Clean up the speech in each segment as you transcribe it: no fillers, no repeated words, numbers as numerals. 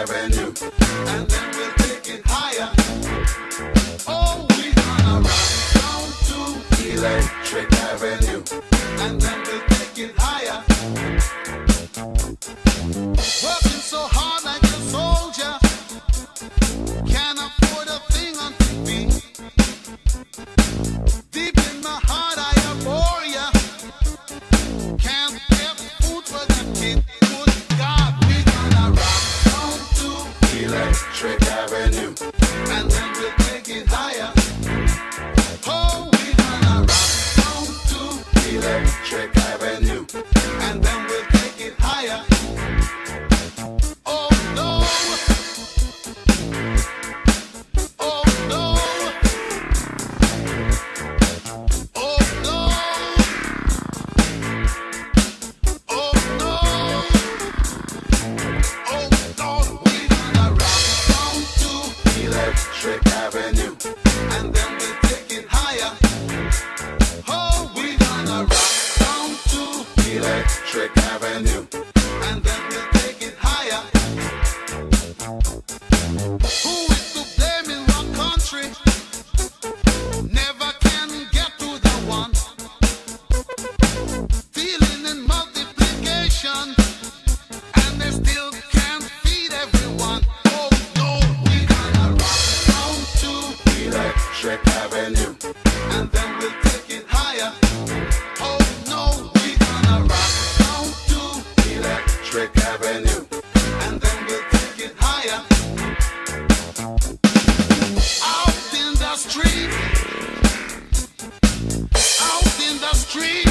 Avenue, and then we'll take it higher. Oh, we're gonna rock down to Electric Avenue, and then we'll take it higher. Working so hard like a soldier, can't afford a thing on TV. Deep in my heart I abhor ya, can't get food for the kid. Good God, we're gonna rock down to Electric Avenue, and then we'll take it higher. Oh, we're gonna rock down to Electric Avenue, and then we'll take it higher. Oh no, oh no, oh no, oh no, oh no, we're gonna rock down to Electric Avenue, and then we'll take it higher. Oh, we're gonna rock down to Electric Avenue, and then we'll take it higher. Who is to blame in one country? Never can get to the one. Dealing in multiplication, and they still can't feed everyone. Oh no, we're gonna rock down to Electric Avenue, and then we'll take it higher. Oh no, we're gonna rock down to Electric Avenue, and then we'll take it higher. Out in the street, out in the street,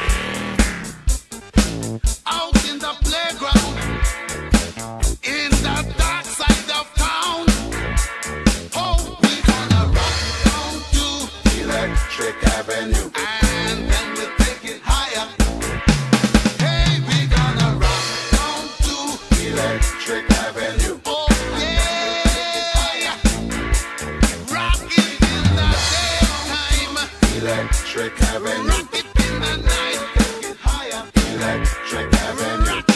out in the playground, in the dark side of town. Oh, we're gonna rock down to Electric Avenue, and then we'll take it higher. Hey, we're gonna rock down to Electric Avenue. Oh yeah, rock it in the daytime, Electric Avenue, rock it in the night. take it higher. Electric Avenue.